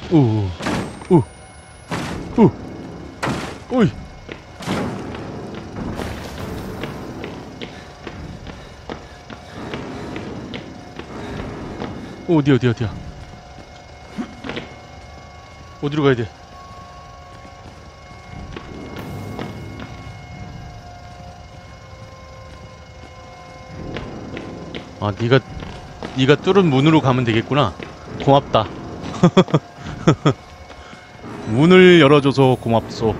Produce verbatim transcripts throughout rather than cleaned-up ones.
오, 오, 오, 오이. 오, 어디 어디 어디야? 어디로 가야 돼? 아, 네가 네가 뚫은 문으로 가면 되겠구나. 고맙다. 문을 열어줘서 고맙소.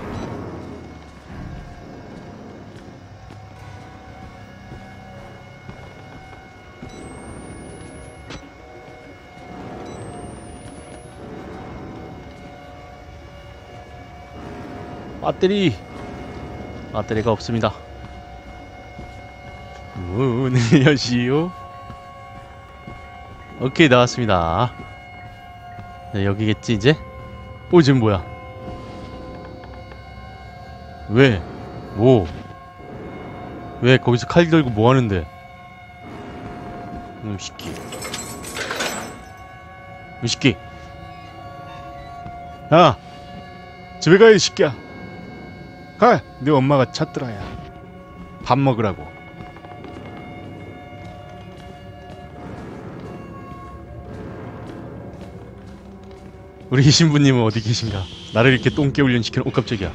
배터리 배터리가 없습니다. 문을 여시오. 오케이, 나왔습니다. 네, 여기겠지 이제? 오, 지금 뭐야? 왜? 뭐? 왜 거기서 칼 들고 뭐 하는데? 음, 시끼. 이 시끼. 야! 집에 가야 이 시끼야. 가! 네 엄마가 찾더라, 야. 밥 먹으라고. 우리 신부님은 어디 계신가? 나를 이렇게 똥개 훈련시키는. 오, 깜짝이야.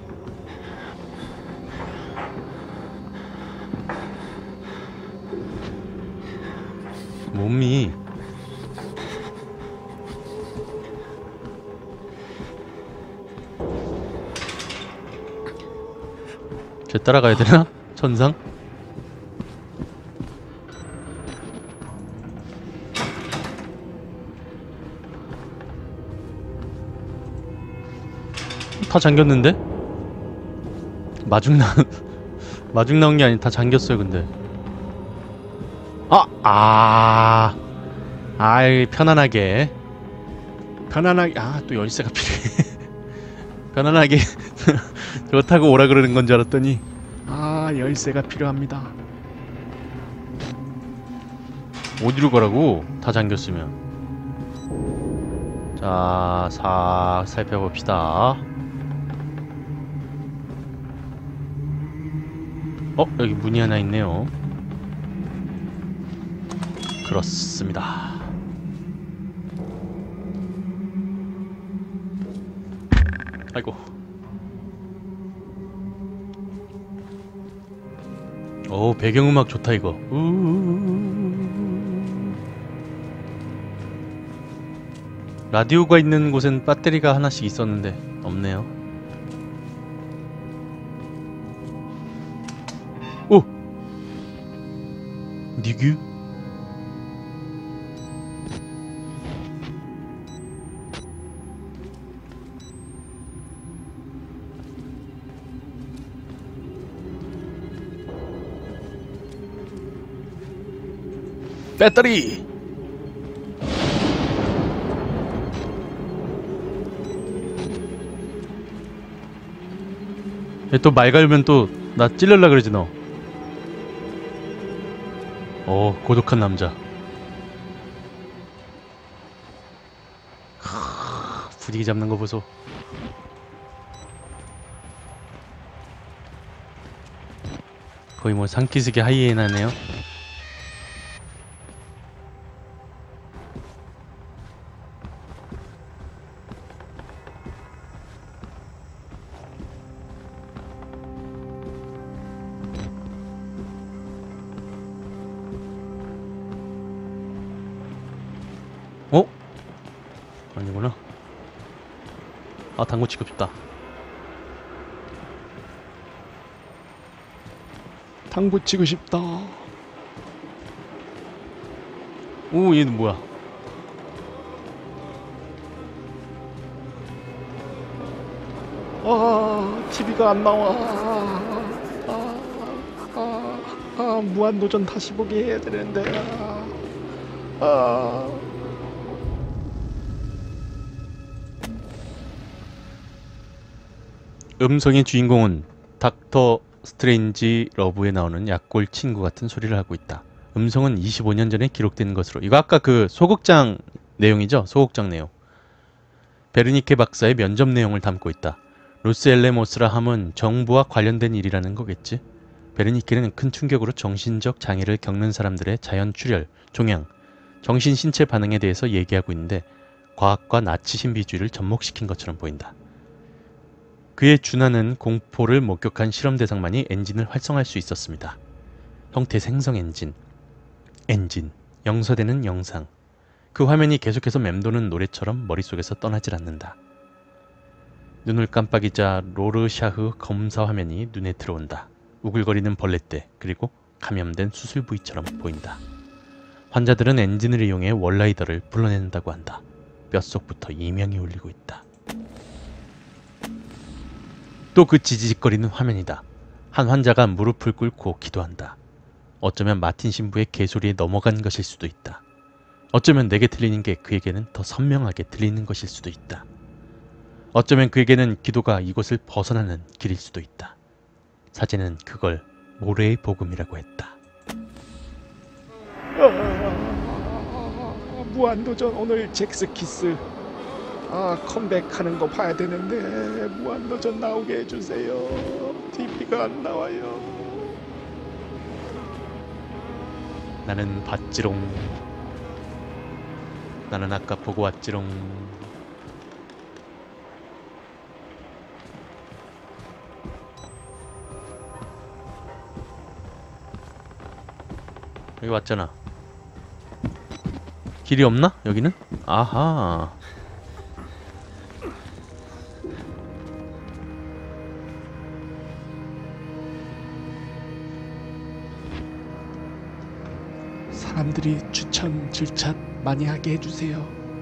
몸이 쟤 따라가야 되나? 천상? 다 잠겼는데? 마중 나 마중 나온 게 아니, 다 잠겼어요. 근데 아! 아! 아이, 편안하게 편안하게. 아, 또 열쇠가 필요해. 편안하게 저거 타고 오라 그러는 건 줄 알았더니, 아, 열쇠가 필요합니다. 어디로 가라고? 다 잠겼으면. 자, 싹 살펴봅시다. 어? 여기 문이 하나 있네요. 그렇습니다. 아이고. 오, 배경음악 좋다 이거. 우우우우우우. 라디오가 있는 곳엔 배터리가 하나씩 있었는데 없네요. 오! 니규? 배터리! 또 말 걸면 또 나 찔러라 그러지 너. 어, 고독한 남자. 하, 분위기 잡는 거 보소. 거의 뭐 산기슭의 하이에나네요. 어? 아니구나. 아, 당구 치고 싶다. 당구 치고 싶다. 오, 얘는 뭐야? 아, 티비가 안 나와. 아, 아, 아, 무한도전 다시 보기 해야 되는데. 아, 아. 음성의 주인공은 닥터 스트레인지 러브에 나오는 약골 친구 같은 소리를 하고 있다. 음성은 이십오 년 전에 기록된 것으로. 이거 아까 그 소극장 내용이죠? 소극장 내용. 베르니케 박사의 면접 내용을 담고 있다. 로스 엘레모스라 함은 정부와 관련된 일이라는 거겠지. 베르니케는 큰 충격으로 정신적 장애를 겪는 사람들의 자연 출혈, 종양, 정신 신체 반응에 대해서 얘기하고 있는데 과학과 나치 신비주의를 접목시킨 것처럼 보인다. 그의 준하는 공포를 목격한 실험 대상만이 엔진을 활성화할 수 있었습니다. 형태 생성 엔진, 엔진, 영서되는 영상. 그 화면이 계속해서 맴도는 노래처럼 머릿속에서 떠나질 않는다. 눈을 깜빡이자 로르샤흐 검사 화면이 눈에 들어온다. 우글거리는 벌레떼, 그리고 감염된 수술 부위처럼 보인다. 환자들은 엔진을 이용해 월라이더를 불러낸다고 한다. 뼛속부터 이명이 울리고 있다. 또 그 지지직거리는 화면이다. 한 환자가 무릎을 꿇고 기도한다. 어쩌면 마틴 신부의 개소리에 넘어간 것일 수도 있다. 어쩌면 내게 들리는 게 그에게는 더 선명하게 들리는 것일 수도 있다. 어쩌면 그에게는 기도가 이곳을 벗어나는 길일 수도 있다. 사제는 그걸 모래의 복음이라고 했다. 아, 무한도전 오늘 잭스키스 아 컴백하는 거 봐야 되는데 무한도전 나오게 해주세요. 티비가 안 나와요. 나는 봤지롱. 나는 아까 보고 왔지롱. 여기 왔잖아. 길이 없나? 여기는? 아하. 사람들이 추천, 질차 많이 하게 해주세요.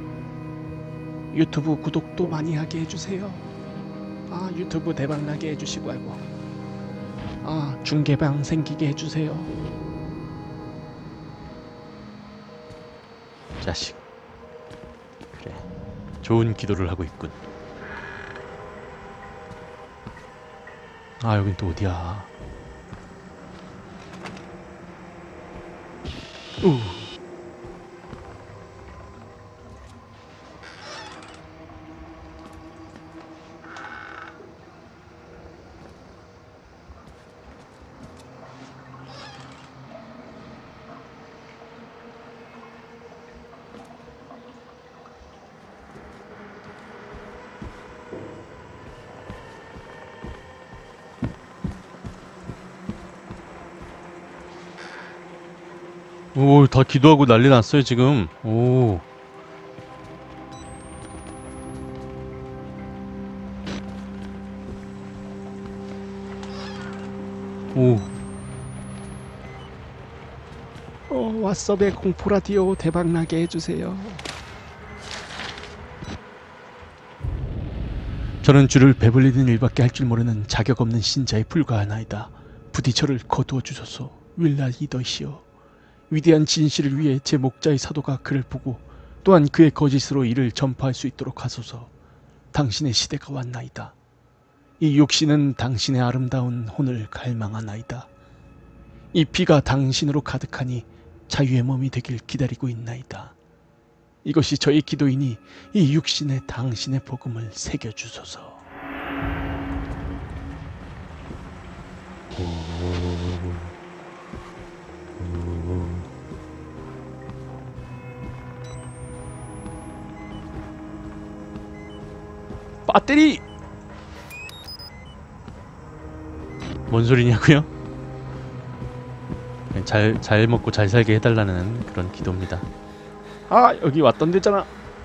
유튜브 구독도 많이 하게 해주세요. 아 유튜브 대박나게 해주시고 알고 아 중계방 생기게 해주세요. 자식. 그래. 좋은 기도를 하고 있군. 아 여긴 또 어디야. 우. 오, 다 기도하고 난리 났어요, 지금. 오. 오. 어, 왓썹의 공포라디오 대박나게 해주세요. 저는 주를 배불리는 일밖에 할 줄 모르는 자격 없는 신자에 불과하나이다. 부디 저를 거두어 주소서. 윌라 리더시여. 위대한 진실을 위해 제 목자의 사도가 그를 보고 또한 그의 거짓으로 이를 전파할 수 있도록 하소서. 당신의 시대가 왔나이다. 이 육신은 당신의 아름다운 혼을 갈망하나이다. 이 피가 당신으로 가득하니 자유의 몸이 되길 기다리고 있나이다. 이것이 저의 기도이니 이 육신에 당신의 복음을 새겨주소서. 배터리! 뭔 소리냐고요? 잘, 잘 먹고 잘 살게 해달라는 그런 기도입니다. 아 여기 왔던 데잖아.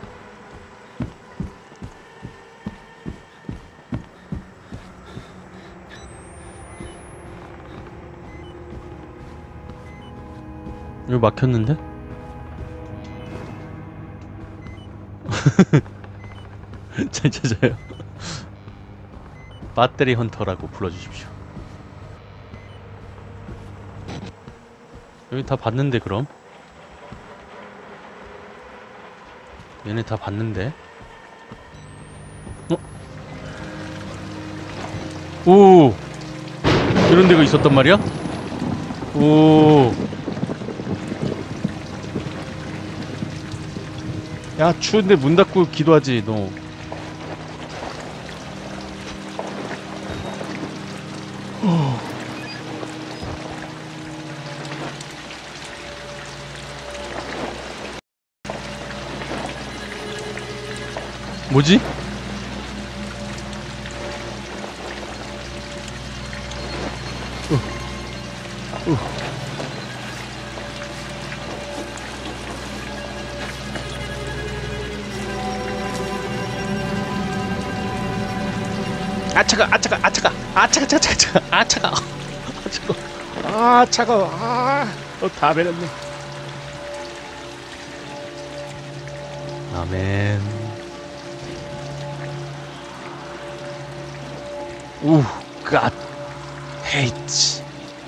이거 막혔는데? 잘 찾아요. 배터리 헌터라고 불러주십시오. 여기 다 봤는데 그럼? 얘네 다 봤는데? 어? 오! 이런 데가 있었단 말이야? 오! 야 추운데 문 닫고 기도하지 너. 뭐지? 어. 어. 아 차가 아 차가 아 차가 아 차가 차가 차가 차가 아 차가 아 차가 아 차가워 아다 베렸네. 아멘. 우, 갓, 헤이트,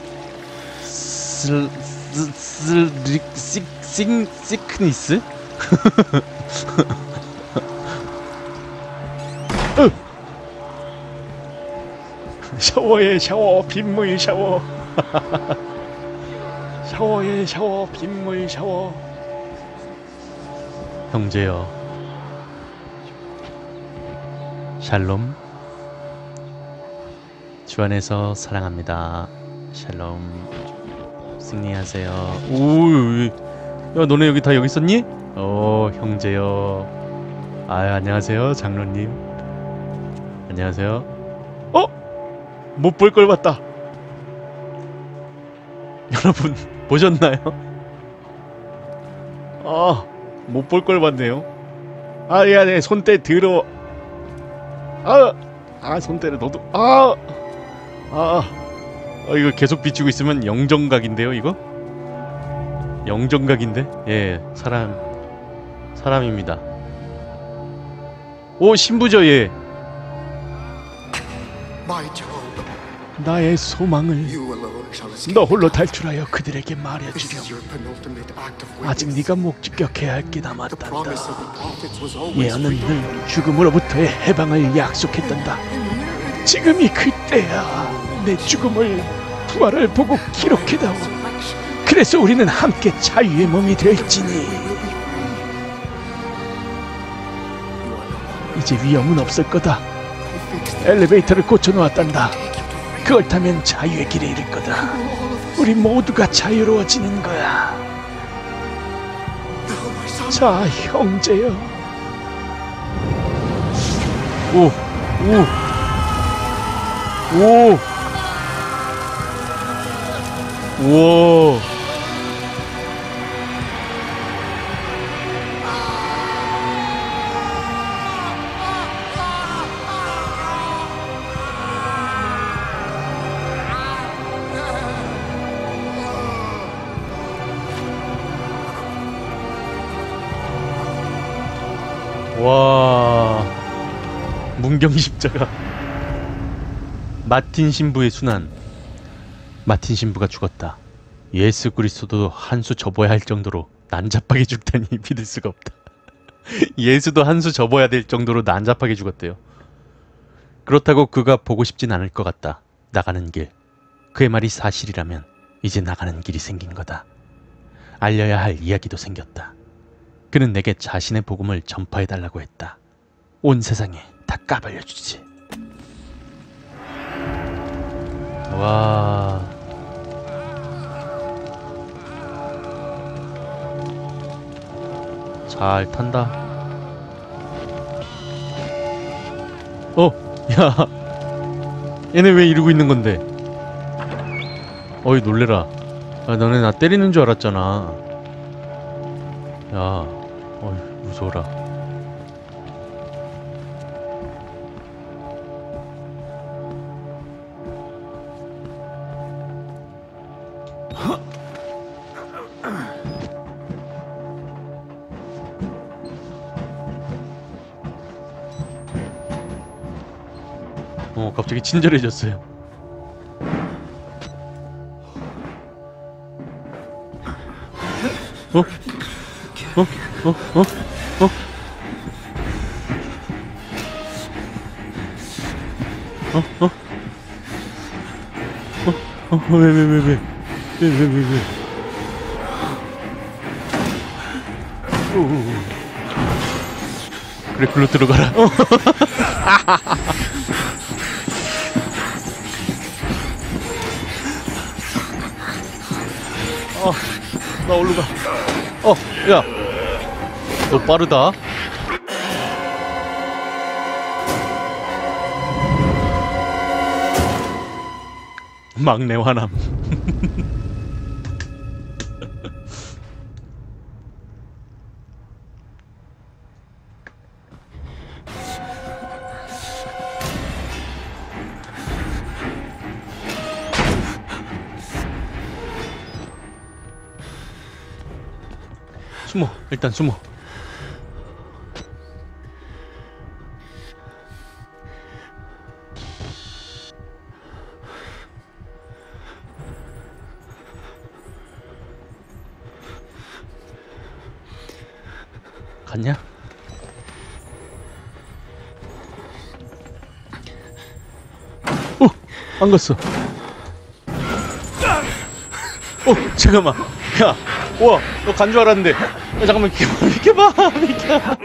슬, 슬, 슬, 리, 시, 시, 시크니스? 샤워에 샤워 빗물 샤워 샤워에 샤워 빗물 샤워. 형제여, 샬롬. 주 안에서 사랑합니다. 샬롬. 승리하세요. 오, 야, 너네 여기 다 여기 있었니? 어, 형제여. 아, 안녕하세요, 장로님. 안녕하세요. 어? 못 볼 걸 봤다. 여러분 보셨나요? 아, 못 볼 걸 봤네요. 아, 야, 내 손대 더러워. 아, 아, 손대를 너도. 아, 아, 어, 이거 계속 비추고 있으면 영정각인데요, 이거? 영정각인데? 예, 사람, 사람입니다. 오, 신부죠, 얘. 나의 소망을 너 홀로 탈출하여 그들에게 말해주렴. 아직 네가 목적해야 할 게 남았단다. 예언은 늘 죽음으로부터의 해방을 약속했단다. 지금이 그때야. 내 죽음을 부활을 보고 기록해다오. 그래서 우리는 함께 자유의 몸이 될지니. 이제 위험은 없을 거다. 엘리베이터를 고쳐놓았단다. 그걸 타면 자유의 길에 이를 거다. 우리 모두가 자유로워지는 거야. 자, 형제여. 오, 오, 오, 우와. 와, 문경십자가. 마틴 신부의 순환. 마틴 신부가 죽었다. 예수 그리스도도 한 수 접어야 할 정도로 난잡하게 죽다니 믿을 수가 없다. 예수도 한 수 접어야 될 정도로 난잡하게 죽었대요. 그렇다고 그가 보고 싶진 않을 것 같다. 나가는 길. 그의 말이 사실이라면 이제 나가는 길이 생긴 거다. 알려야 할 이야기도 생겼다. 그는 내게 자신의 복음을 전파해달라고 했다. 온 세상에 다 까발려주지. 와... 잘 탄다. 어, 야, 얘네 왜 이러고 있는 건데? 어이, 놀래라. 야, 너네 나 때리는 줄 알았잖아. 야, 어이, 무서워라. 어, 갑자기 친절해졌어요. 어? 어? 어? 어? 어? 어? 어? 어? 어? 왜, 왜, 왜, 왜? 왜, 왜, 왜, 왜? 오, 오, 오. 그래, 글로 들어가라. 어. 어, 나 얼른 가. 어, 야, 너 빠르다. 막내 화남. 숨어. 일단 숨어. 갔냐? 어! 안 갔어. 어! 잠깐만. 야! 우와! 너 간 줄 알았는데. 야, 잠깐만. 비켜봐! 비켜봐! 비켜봐!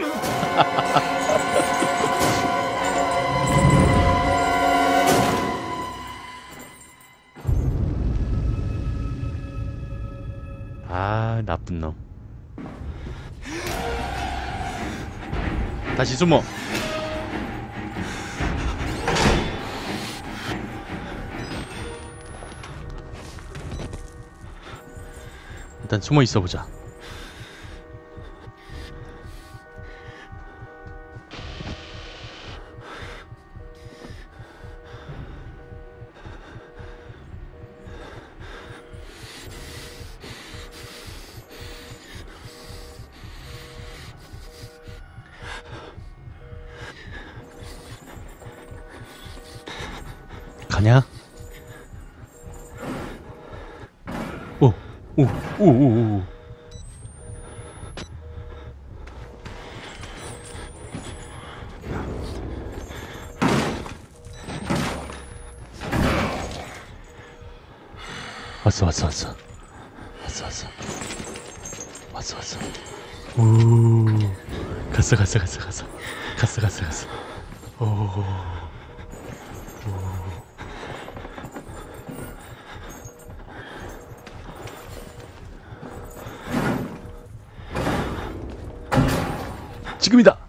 아, 나쁜 놈. 다시 숨어. 일단 숨어 있어 보자. 가냐? 오, 오, 오, 오, 오. 왔어, 왔어, 왔어. 왔어, 왔어. 왔어, 왔어. 오, 갔어, 갔어, 갔어, 갔어. 갔어, 갔어, 갔어. 오, 오. 지금이다.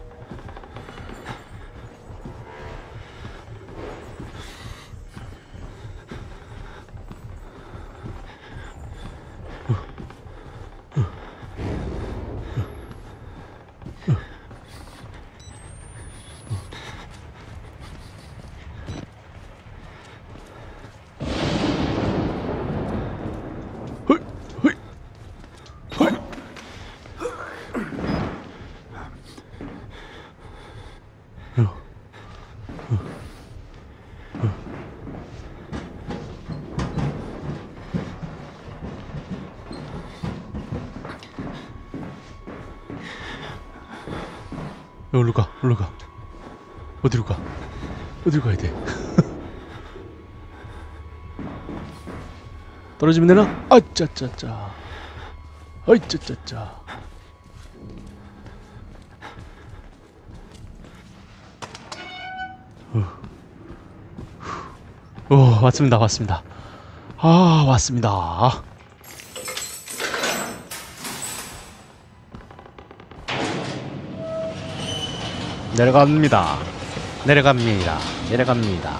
어디로 가? 어디로 가? 어디로 가? 어디로 가야 돼? 떨어지면 되나? 아짜짜짜. 아이짜짜짜. 오, 왔습니다, 왔습니다. 아, 왔습니다. 내려갑니다. 내려갑니다. 내려갑니다.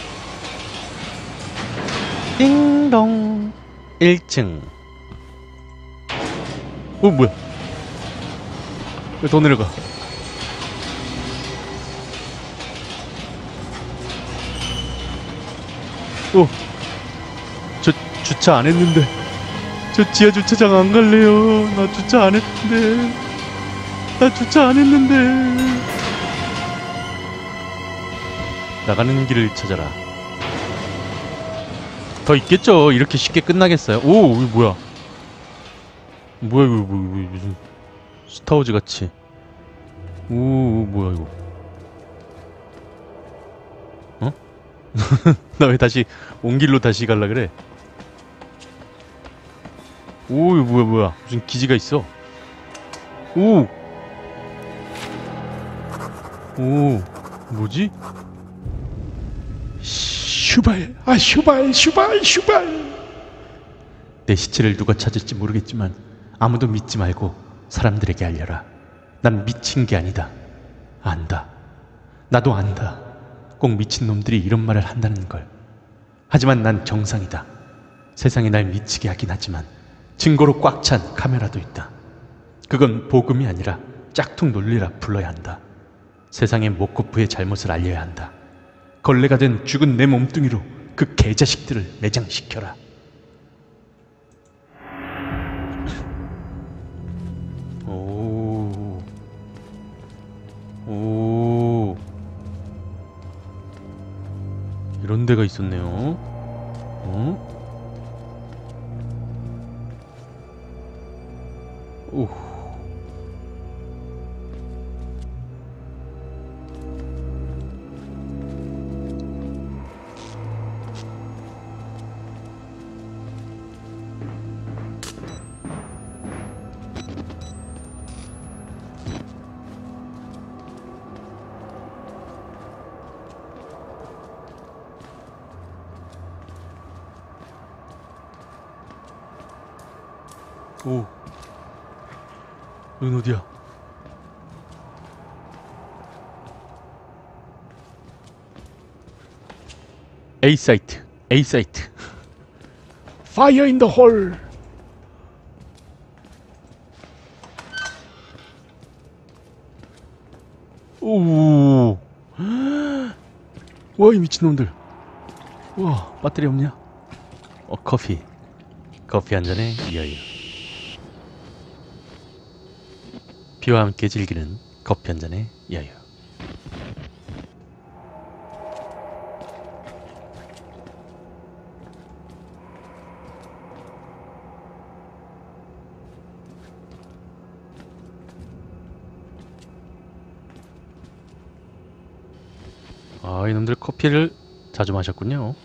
띵동. 일 층. 어, 뭐야? 왜 더 내려가? 어, 저 주차 안 했는데. 저 지하 주차장 안 갈래요. 나 주차 안 했는데. 나 주차 안 했는데. 나가는 길을 찾아라. 더 있겠죠. 이렇게 쉽게 끝나겠어요. 오, 이거 뭐야? 뭐야 이거? 뭐, 뭐, 무슨 스타워즈 같이. 오, 뭐야 이거? 어? 나 왜 다시 온 길로 다시 갈라 그래? 오, 이거 뭐야 뭐야? 무슨 기지가 있어? 오, 오, 뭐지? 슈발, 아 슈발, 슈발, 슈발. 내 시체를 누가 찾을지 모르겠지만 아무도 믿지 말고 사람들에게 알려라. 난 미친 게 아니다. 안다. 나도 안다. 꼭 미친 놈들이 이런 말을 한다는 걸. 하지만 난 정상이다. 세상이 날 미치게 하긴 하지만 증거로 꽉 찬 카메라도 있다. 그건 복음이 아니라 짝퉁 논리라 불러야 한다. 세상에 모코프의 잘못을 알려야 한다. 걸레가 된 죽은 내 몸뚱이로 그 개자식들을 매장시켜라. 오, 오, 이런 데가 있었네요. 어? 오. 오, 여긴 어디야? A 사이트, A 사이트. Fire in the hole. 오, 와, 이 미친놈들. 와, 배터리 없냐? 어, 커피. 커피 한 잔에 위하여. 비와 함께 즐기는 커피 한 잔에 위하여. 아, 이놈들 커피를 자주 마셨군요.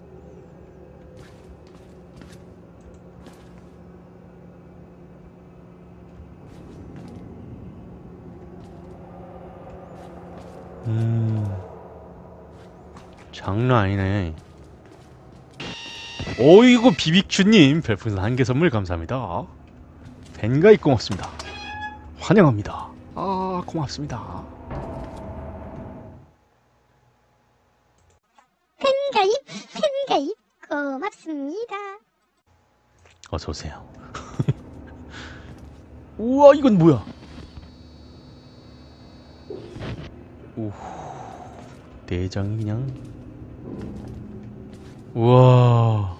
음, 장난 아니네. 어이구, 비비큐님 별풍선 한 개 선물 감사합니다. 벤가입 고맙습니다. 환영합니다. 아, 고맙습니다. 팬가입, 팬가입 고맙습니다. 어서오세요. 우와, 이건 뭐야? 오, 내장이 그냥. 우와,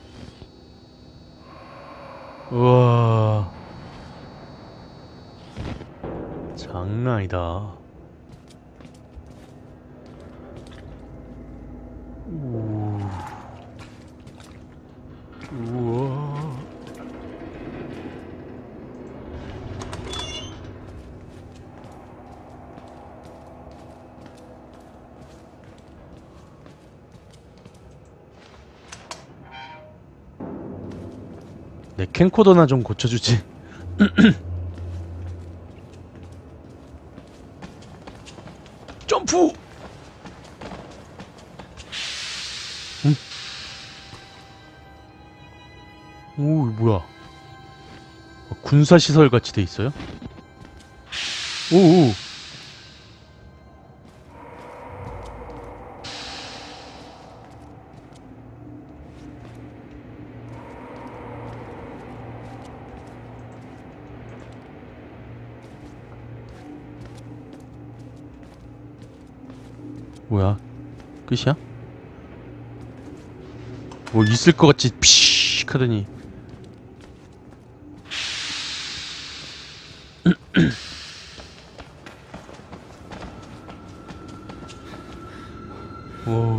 우와, 장난 아니다. 오, 우와. 내 캠코더나 좀 고쳐주지. 점프! 응? 오, 이거 뭐야? 어, 군사시설 같이 돼 있어요? 오오. 뭐야? 끝이야? 뭐 있을 것 같이 피식 하더니. 오.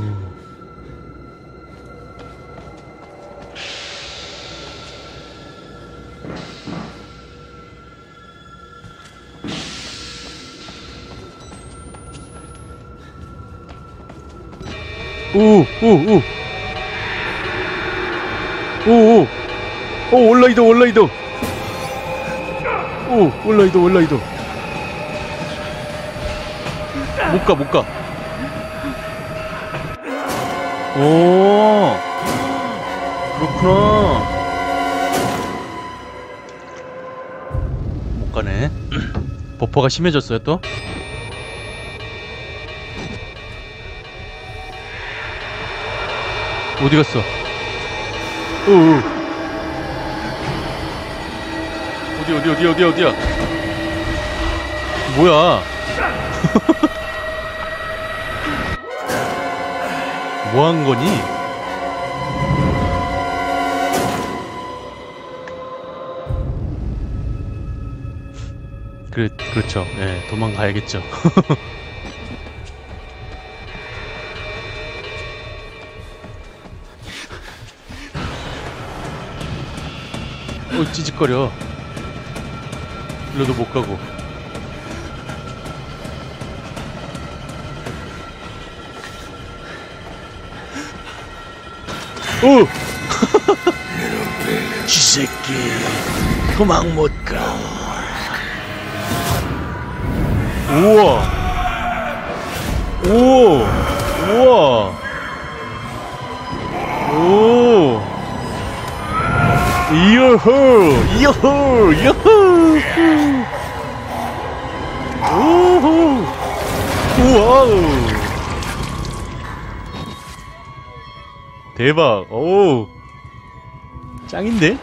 오, 오, 오. 오, 오. 오, 올라이도, 올라이도. 오, 올라이도, 올라이도. 못 가, 못 가. 오, 그렇구나. 못 가네. 버퍼가 심해졌어요, 또? 어디 갔어? 오. 어디 어디 어디 어디 어디야? 뭐야? 뭐 한 거니? 그래, 그렇죠. 예, 도망가야겠죠. 어, 찌직거려. 일로도 못 가고. 오! 쥐새끼 도망 못 가. 우와! 오! 우와! 오! 이요호! 이요호! 이요호! 오호! 우와우! 대박! 오! 짱인데?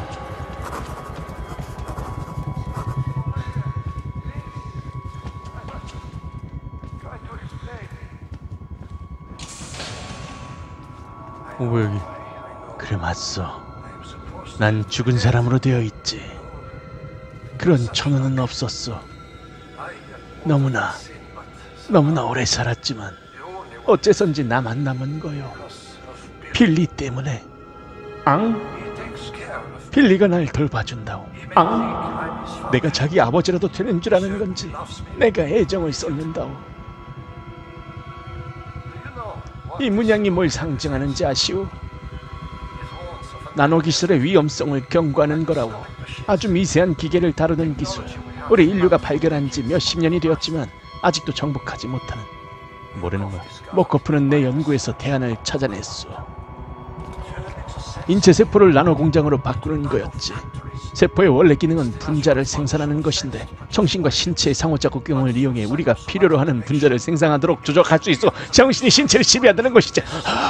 오, 뭐 여기. 그래 맞소. 난 죽은 사람으로 되어 있지. 그런 천원은 없었어. 너무나 너무나 오래 살았지만 어째선지 나만 남은 거요. 빌리 때문에. 앙? 빌리가 날 돌봐준다오. 앙? 내가 자기 아버지라도 되는 줄 아는 건지 내가 애정을 쏟는다오. 이 문양이 뭘 상징하는지 아시오? 나노기술의 위험성을 경고하는 거라오. 아주 미세한 기계를 다루는 기술. 우리 인류가 발견한 지 몇십 년이 되었지만 아직도 정복하지 못하는. 뭐라는 거야? 모코프는 내 연구에서 대안을 찾아냈소. 인체세포를 나노공장으로 바꾸는 거였지. 세포의 원래 기능은 분자를 생산하는 것인데 정신과 신체의 상호작용을 이용해 우리가 필요로 하는 분자를 생산하도록 조작할 수 있어. 정신이 신체를 지배한다는 것이지.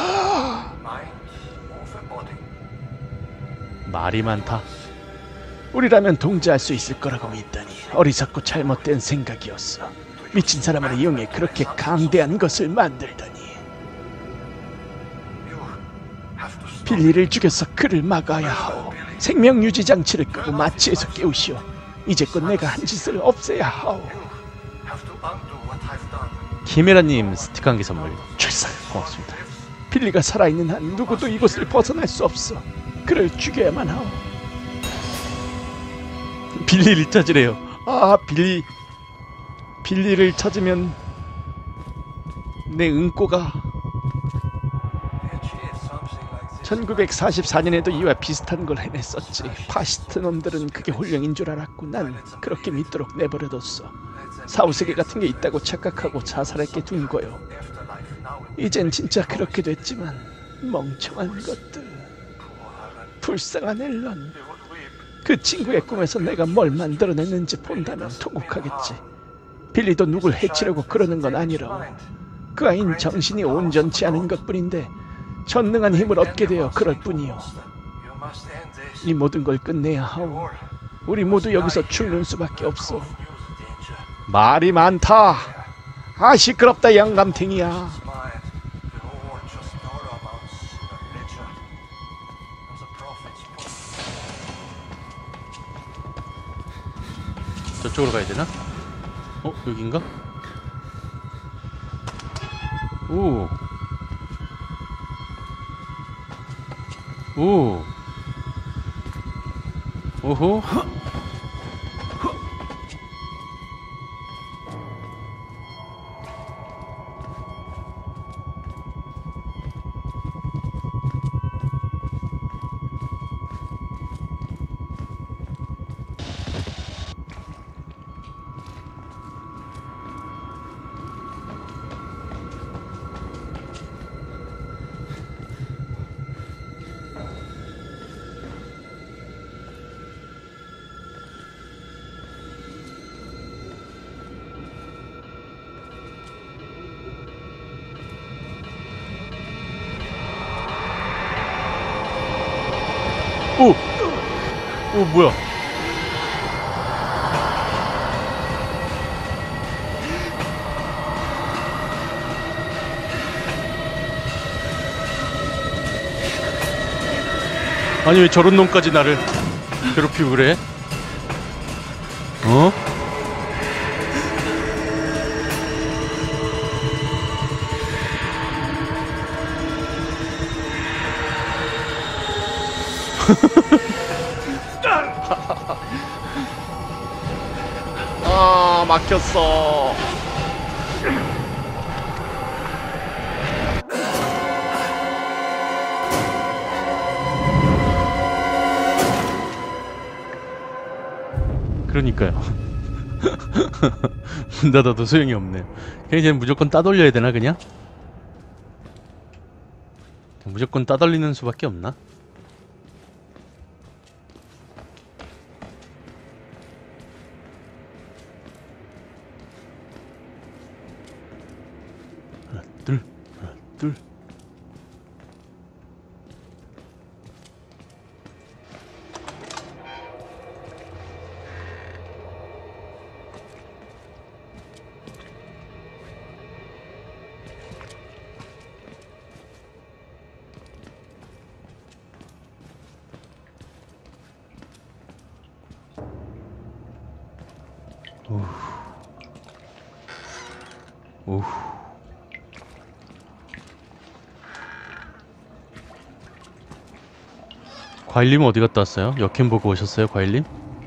말이 많다. 우리라면 통제할 수 있을 거라고 믿다니 어리석고 잘못된 생각이었어. 미친 사람을 이용해 그렇게 강대한 것을 만들다니. 빌리를 죽여서 그를 막아야 하오. 생명유지 장치를 끄고 마취해서 깨우시오. 이제껏 내가 한 짓을 없애야 하오. 키메라님 스티커 한 개 선물 출산. 고맙습니다. 빌리가 살아있는 한 누구도 이곳을 벗어날 수 없어. 그를 죽여야만 하오. 빌리를 찾으래요. 아, 빌리. 빌리를 찾으면 내 은꼬가. 천구백사십사 년에도 이와 비슷한 걸 해냈었지. 파시스트 놈들은 그게 혼령인 줄 알았고 난 그렇게 믿도록 내버려뒀어. 사후세계 같은 게 있다고 착각하고 자살했게 둔 거요. 이젠 진짜 그렇게 됐지만 멍청한 것들. 불쌍한 앨런. 그 친구의 꿈에서 내가 뭘 만들어냈는지 본다면 통곡하겠지. 빌리도 누굴 해치려고 그러는 건 아니라고. 그 아이는 정신이 온전치 않은 것뿐인데 전능한 힘을 얻게 되어 그럴 뿐이요. 이 모든 걸 끝내야 하오. 우리 모두 여기서 죽는 수밖에 없어. 말이 많다. 아, 시끄럽다 영감탱이야. 저쪽으로 가야 되나? 어? 여긴가? 오. 오. 오호. 어 뭐야? 아니 왜 저런 놈까지 나를 괴롭히고 그래? 어? 아 막혔어. 그러니까요. 문 닫아도 소용이 없네요. 그냥 이제 무조건 따돌려야 되나 그냥? 무조건 따돌리는 수밖에 없나? 하나 둘 하나 둘. 오우. 과일님 어디 갔다 왔어요? 역캠 보고 오셨어요, 과일님?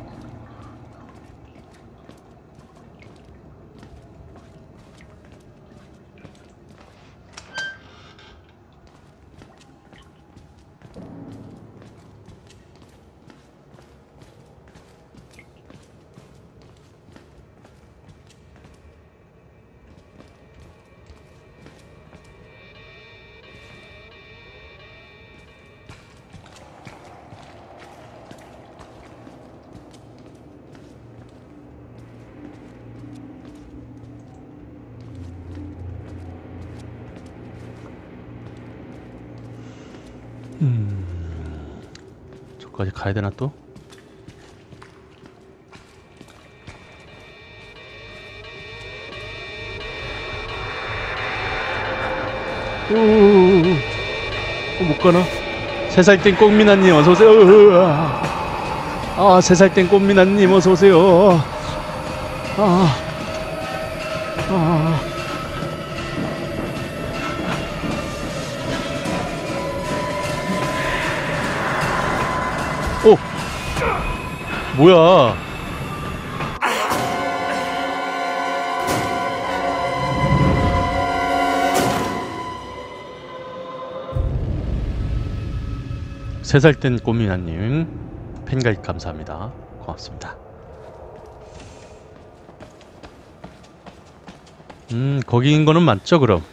음... 저까지 가야 되나 또? 오오오오. 어, 못 가나? 세 살 땐 꽃미나님 어서 오세요. 아, 세 살 땐 꽃미나님 어서 오세요. 아, 아. 오, 뭐야? 세 살 땐 꽃미나님 팬가입 감사합니다. 고맙습니다. 음, 거기인 거는 맞죠, 그럼?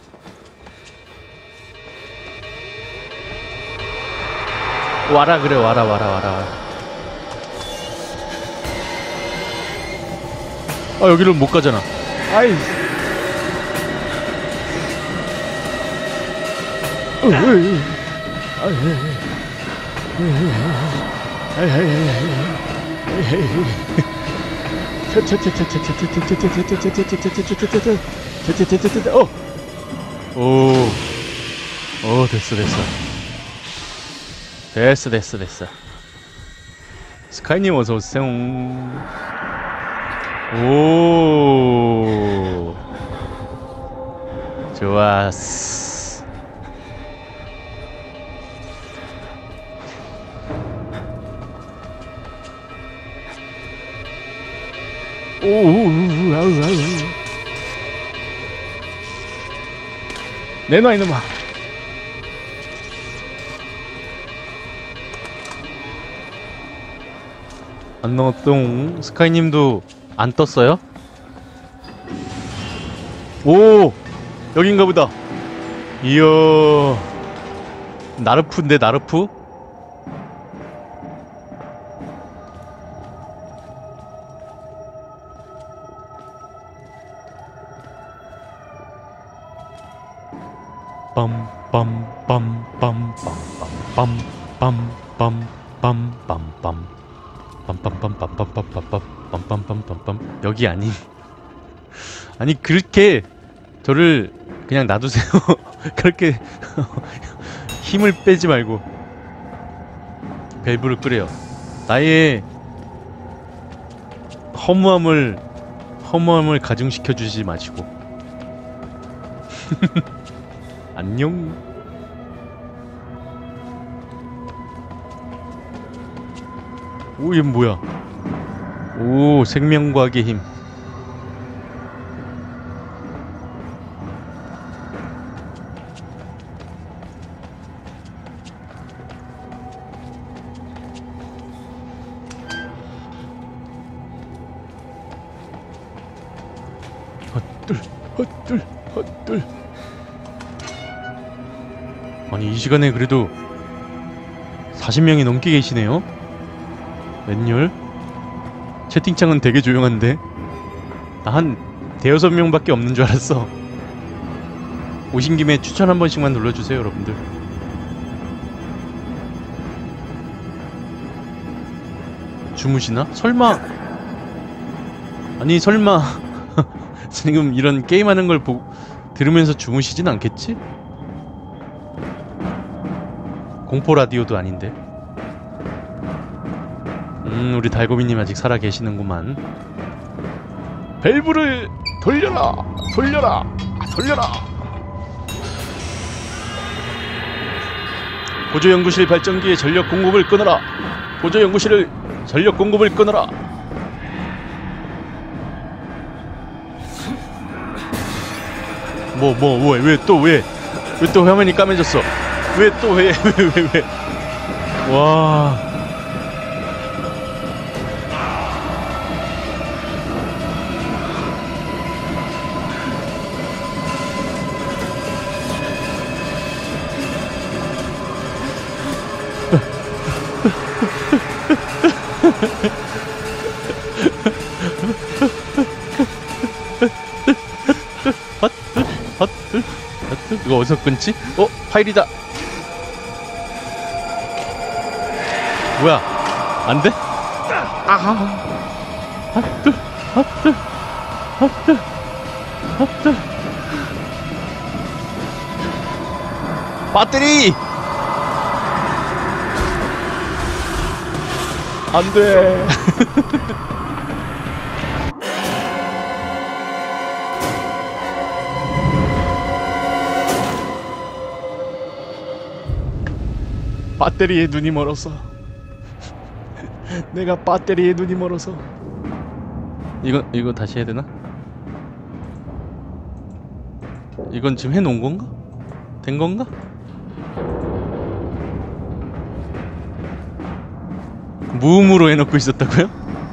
와라 그래, 와라 와라 와라 와라. 아, 여기를 못 가잖아. 아이. 어. 오. 오, 됐어 됐어. 됐어 됐어 됐어. 스카이님 어서 오세요. 오, 좋았어. 오, 아우 아우. 내놔 이놈아. 안 넣었똥. 스카이님도 안 떴어요? 오, 여긴가 보다. 이야, 나르프인데 나르프? 빰빰빰빰빰빰빰빰빰빰빰빰빰 빰빰빰빰빰빰빰빰 빰빰빰빰빰 여기 아닌. 아니 그렇게 저를 그냥 놔두세요. 그렇게 힘을 빼지 말고 밸브를 끄래요. 나의 허무함을 허무함을 가중시켜 주지 마시고. 안녕. 오, 얘 뭐야? 오, 생명과학의 힘. 헛들, 헛들, 헛들. 아니 이 시간에 그래도 사십 명이 넘게 계시네요. 웬열? 채팅창은 되게 조용한데? 나 한 대여섯 명밖에 없는 줄 알았어. 오신 김에 추천 한 번씩만 눌러주세요 여러분들. 주무시나? 설마. 아니 설마 지금 이런 게임하는 걸 보, 들으면서 주무시진 않겠지? 공포 라디오도 아닌데. 음, 우리 달고미님 아직 살아 계시는구만. 밸브를 돌려라, 돌려라, 돌려라. 보조 연구실 발전기의 전력 공급을 끊어라. 보조 연구실을 전력 공급을 끊어라. 뭐, 뭐, 뭐, 왜 또 왜? 왜 또 화면이 까매졌어? 왜 또 왜? 왜, 왜, 왜? 와. 헛들 헛들 헛들 이거 어디서 끊지? 어? 파일이다. 뭐야? 안 돼? 아하. 헛들 헛들 헛들 헛들. 배터리! 안 돼. 배터리에 눈이 멀어서. 내가 배터리에 눈이 멀어서. 이거 이거 다시 해야 되나? 이건 지금 해놓은 건가? 된 건가? 무음으로 해놓고 있었다고요?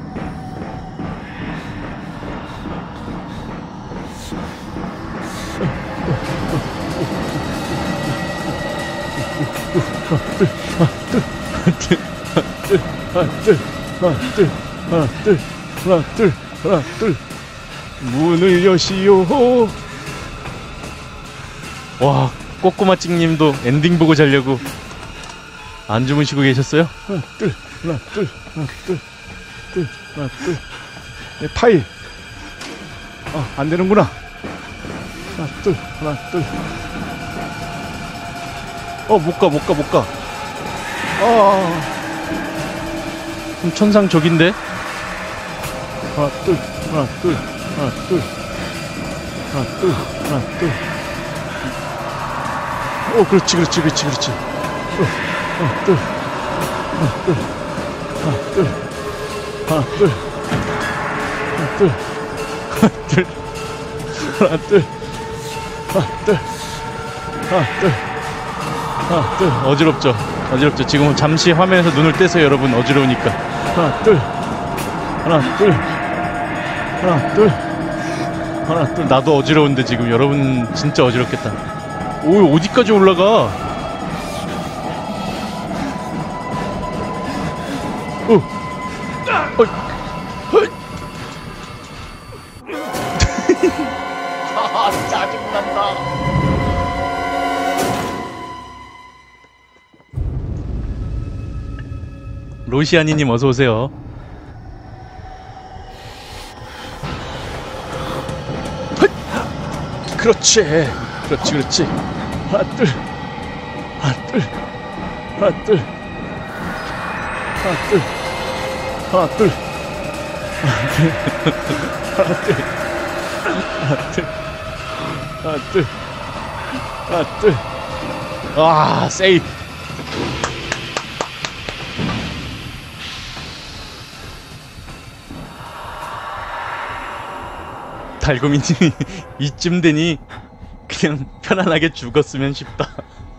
문을 여시오. 와, 꼬꼬마찡님도 엔딩 보고 자려고 안 주무시고 계셨어요? 하나 둘 하나 둘 하나 둘 둘 하나 둘. 내 파일. 아, 안 되는구나. 하나 둘 하나 둘. 어, 못 가, 못 가, 못 가. 아, 그럼 천상 적인데? 하나 둘 하나 둘 하나 둘 하나 둘 하나 둘. 오, 그렇지 그렇지 그렇지 그렇지. 어, 하나 둘 하나 둘 하나 둘 하나 둘 하나 둘 하나 둘 하나 둘 하나 둘 하나, 둘. 어지럽죠? 어지럽죠? 지금 잠시 화면에서 눈을 떼세요 여러분. 어지러우니까. 하나 둘 하나 둘 하나 둘 하나, 둘. 나도 어지러운데 지금 여러분 진짜 어지럽겠다. 오, 어디까지 올라가? 어. 어이. 헐. 아, 짜증난다. 로시아니님 어서 오세요. 그렇지, 그렇지, 그렇지. 하나 둘, 하나 둘, 하나 둘, 하나 둘, 하나 둘, 하나 둘, 하나 둘, 하나 둘, 하나 둘. 아, 세이프. 달고민님이 이쯤 되니 그냥 편안하게 죽었으면 싶다.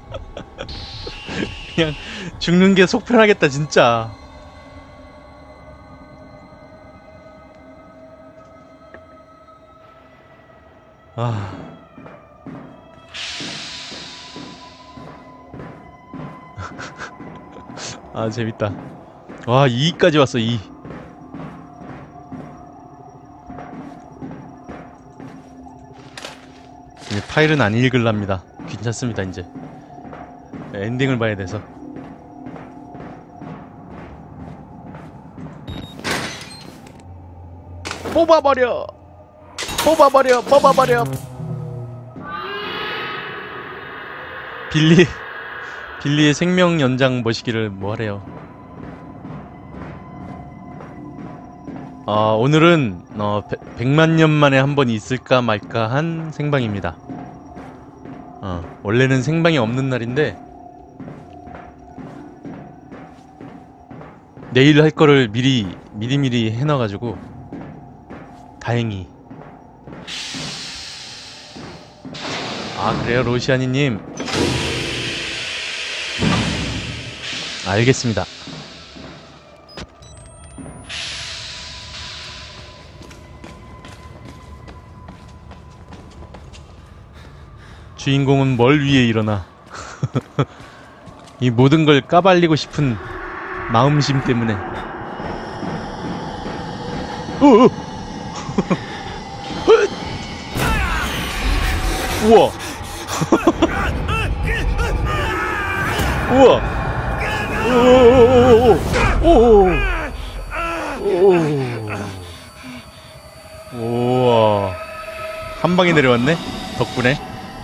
그냥 죽는 게 속 편하겠다 진짜. 아, 아 재밌다. 와, 이까지 왔어. 이. 이제 파일은 안 읽을랍니다. 괜찮습니다. 이제 엔딩을 봐야 돼서. 뽑아버려, 뽑아버려, 뽑아버려. 빌리 빌리의 생명 연장 머시기를 뭐 하래요. 어, 오늘은 어, 백만 년 만에 한 번 있을까 말까 한 생방입니다. 어, 원래는 생방이 없는 날인데 내일 할 거를 미리 미리미리 해놔가지고 다행히. 아, 그래요 로시아니님. 알겠습니다. 주인공은 뭘 위해 일어나. 이 모든 걸 까발리고 싶은 마음심 때문에. 어! 우와. 우와. 오오오오오. 우와. 한 방에 내려왔네. 덕분에.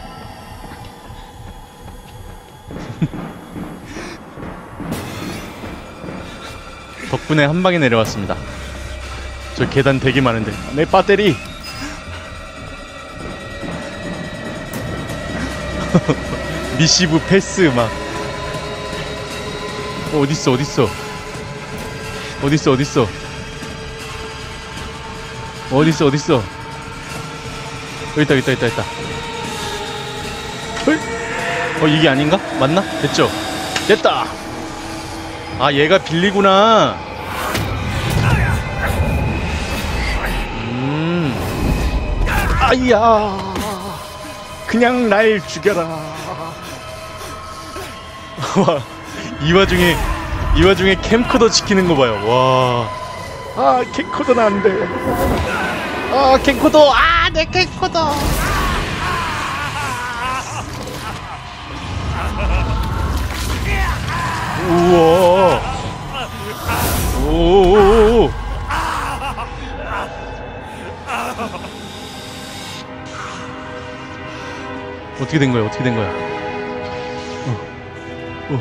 덕분에 한 방에 내려왔습니다. 저 계단 되게 많은데. 내 배터리. 미시브 패스 막. 어, 어딨어 어딨어 어딨어 어딨어 어딨어 어딨어. 여기 있다 여기 있다 여기 있다 여기 있다. 어, 이게 아닌가? 맞나? 됐죠? 됐다. 아, 얘가 빌리구나. 음. 아이야, 그냥 날 죽여라. 와, 이 와중에 이 와중에 캠코더 지키는 거 봐요. 와. 아, 캠코더는 안 돼. 아, 캠코더. 아, 내 캠코더. 우와. 오. 어떻게 된 거야? 어떻게 된 거야? 어. 어.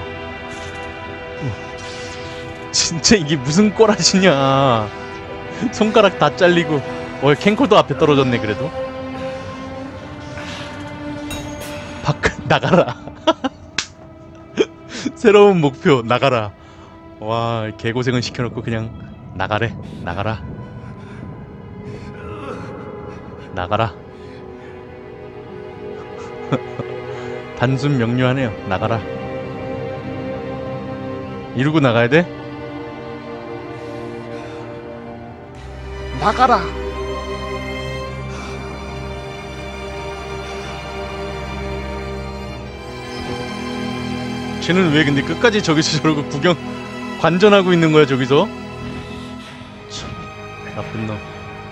어. 진짜 이게 무슨 꼬라지냐? 손가락 다 잘리고. 어, 캠코더 앞에 떨어졌네 그래도. 밖 나가라. 새로운 목표 나가라. 와, 개고생은 시켜놓고 그냥 나가래. 나가라. 나가라. 단순 명료하네요. 나가라. 이러고 나가야 돼? 나가라. 쟤는 왜 근데 끝까지 저기서 저러고 구경 관전하고 있는 거야 저기서? 참, 나쁜 놈.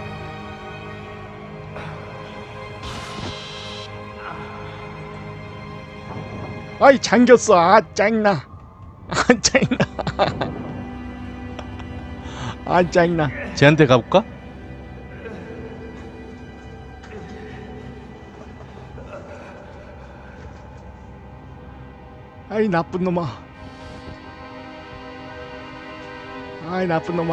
아이, 잠겼어. 아, 짜증나. 아, 짜증나. 아, 짜증나. 쟤한테 가볼까? 아이 나쁜 놈아. 아이 나쁜 놈아.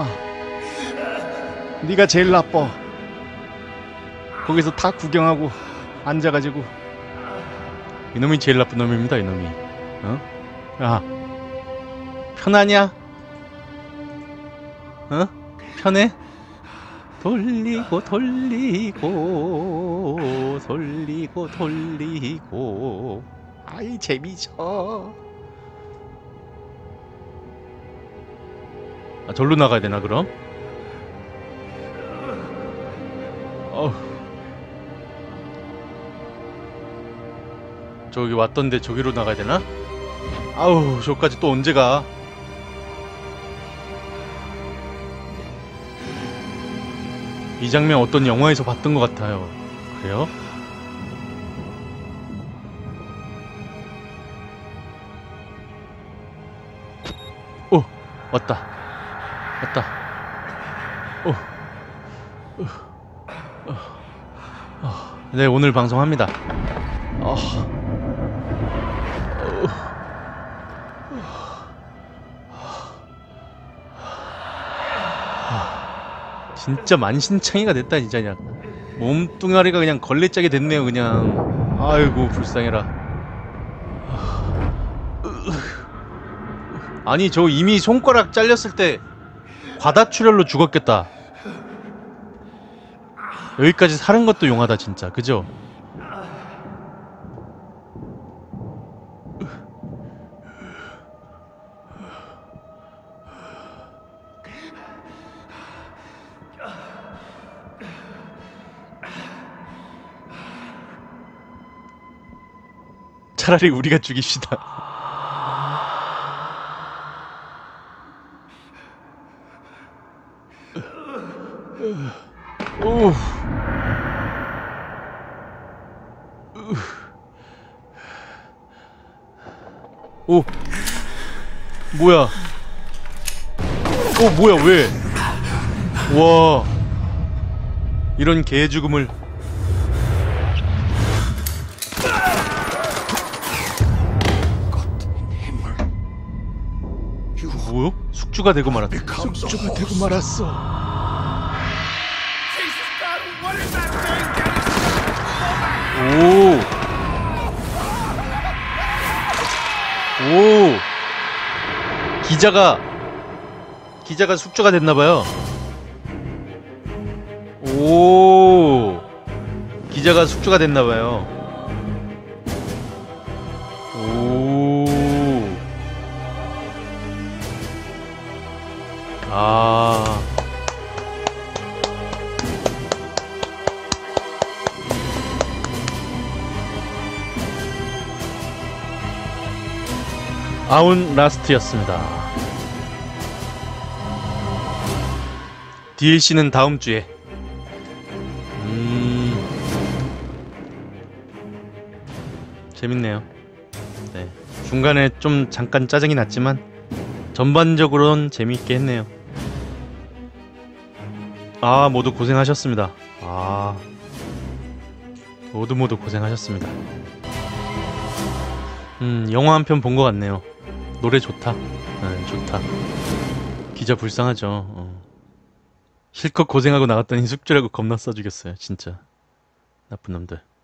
네가 제일 나빠. 거기서 다 구경하고 앉아가지고. 이놈이 제일 나쁜 놈입니다, 이놈이. 어? 야, 편하냐? 어? 편해? 돌리고 돌리고 돌리고 돌리고. 아이 재미져. 아, 절로 나가야 되나 그럼? 어우. 저기 왔던데 저기로 나가야 되나? 아우, 저까지 또 언제 가? 이 장면 어떤 영화에서 봤던 것 같아요. 그래요? 오! 왔다. 왔다. 오. 어. 어. 어. 네, 오늘 방송합니다. 어. 진짜 만신창이가 됐다 진짜. 그냥 몸뚱아리가 그냥 걸레짝이 됐네요 그냥. 아이고 불쌍해라. 아니 저 이미 손가락 잘렸을 때 과다출혈로 죽었겠다. 여기까지 사는 것도 용하다 진짜. 그죠? 차라리 우리가 죽입시다. 오. 오. 뭐야? 오, 뭐야, 왜? 와. 이런 개 죽음을. 뭐요? 숙주가 되고 말았다. 숙주가 되고 말았어. 오. 오. 기자가 기자가 숙주가 됐나봐요. 오. 기자가 숙주가 됐나봐요. 오. 아. 아운 라스트였습니다. 디엘씨는 다음 주에. 음. 재밌네요. 네. 중간에 좀 잠깐 짜증이 났지만 전반적으로는 재미있게 했네요. 아, 모두 고생하셨습니다. 아. 모두 모두 고생하셨습니다. 음, 영화 한 편 본 것 같네요. 노래 좋다. 네, 좋다. 기자 불쌍하죠. 어. 실컷 고생하고 나갔더니 숙주라고 겁나 써주겠어요. 진짜 나쁜 놈들.